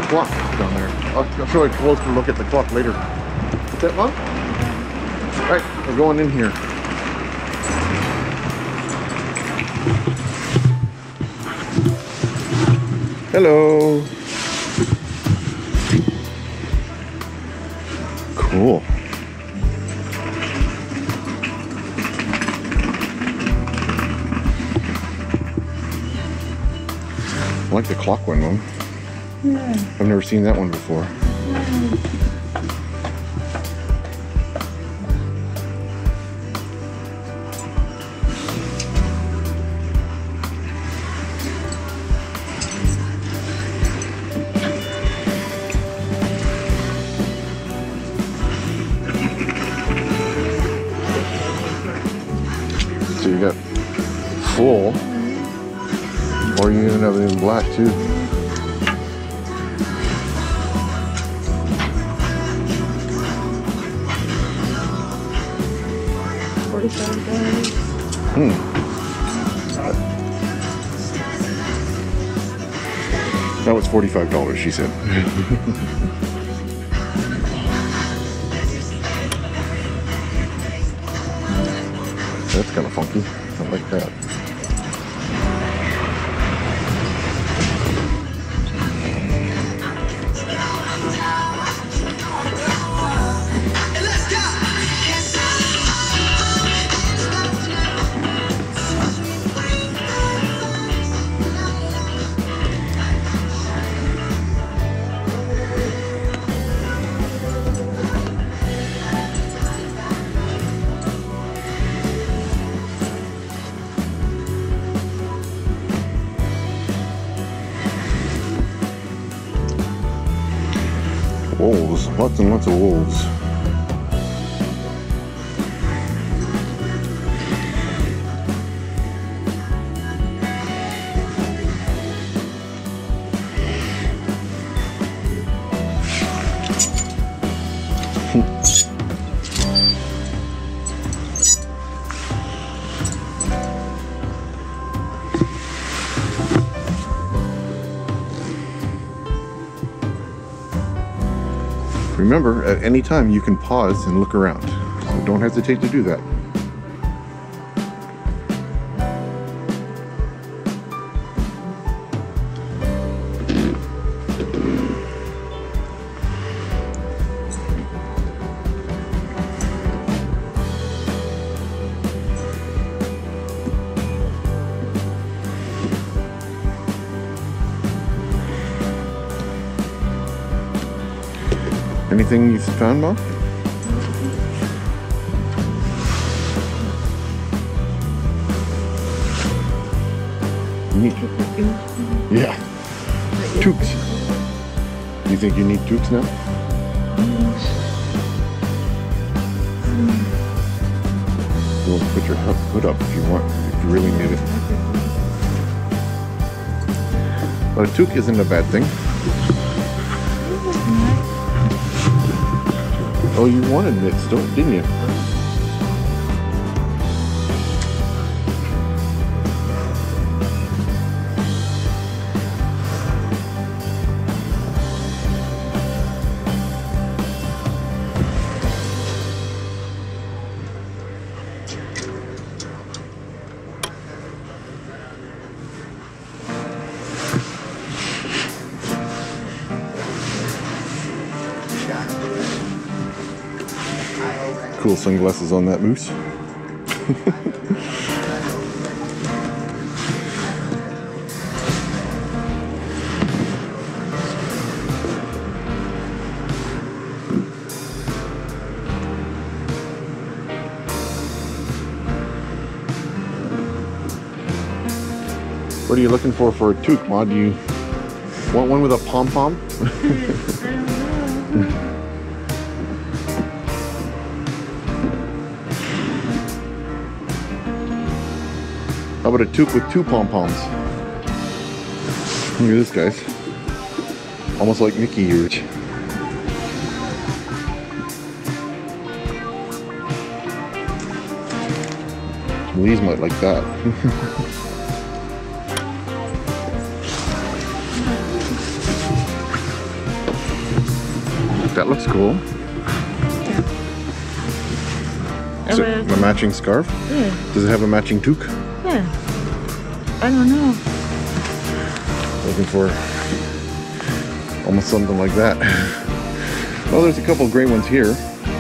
clock down there. I'll show you a closer look at the clock later. What's that, Mom? All right, we're going in here. Hello. Cool. I like the clock one, Mom. Yeah. I've never seen that one before. So you got full, or you can have it in black too. That was $45, she said. That's kind of funky. I like that. Wolves, lots and lots of wolves. Remember, at any time you can pause and look around, so don't hesitate to do that. Anything you've found, Mom? Neat. Yeah. Toques. You think you need toques now? You'll put your hood up if you want, if you really need it. But a toque isn't a bad thing. Oh, you wanted mitts, didn't you? Cool sunglasses on that moose. What are you looking for a toque, Ma? Do you want one with a pom-pom? How about a toque with two pom-poms? Look at this, guys. Almost like Mickey ears. These might like that. That looks cool. Yeah. Is it a matching scarf? Yeah. Does it have a matching toque? Yeah. I don't know. Looking for almost something like that. Well, there's a couple of great ones here.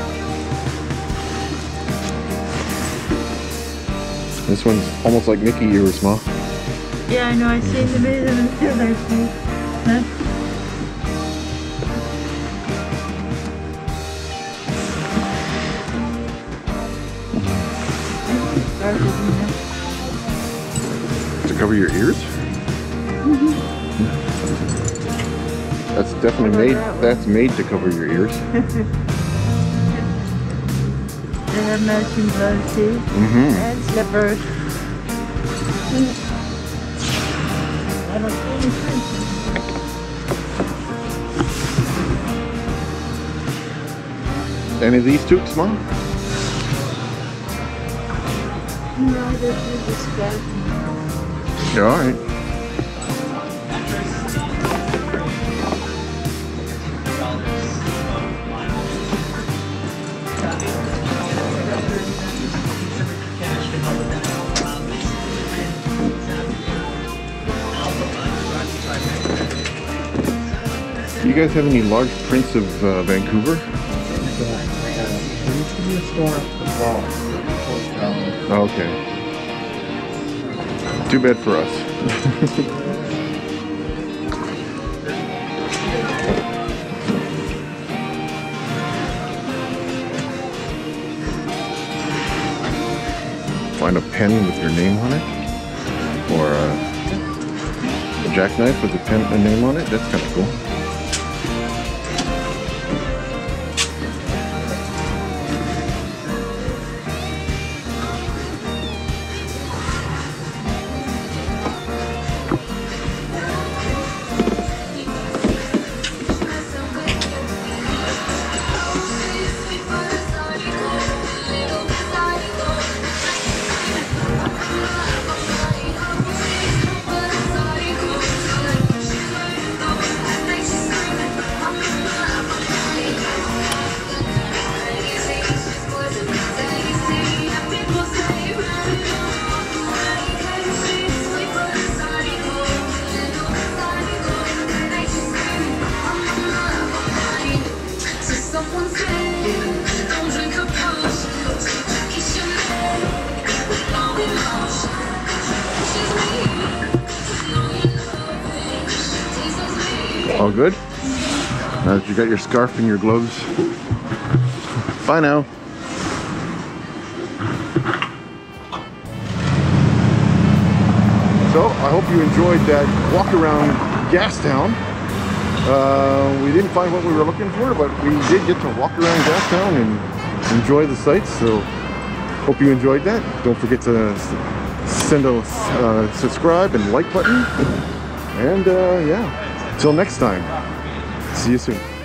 This one's almost like Mickey ears, Ma. Yeah, I know. I see the video and feel like huh? To cover your ears? Mm-hmm. That's definitely made. That's made to cover your ears. They have matching gloves too, and slippers. I don't see any prints. Any of these toques, Mom? No, this is the scarf. Yeah, all right. Do you guys have any large prints of Vancouver? Oh, okay. Too bad for us. Find a pen with your name on it, or a jackknife with a name on it. That's kind of cool. All good? Now that you got your scarf and your gloves. Bye now. So, I hope you enjoyed that walk around Gastown. We didn't find what we were looking for, but we did get to walk around Gastown and enjoy the sights. So, hope you enjoyed that. Don't forget to send a subscribe and like button. And yeah. Till next time, see you soon.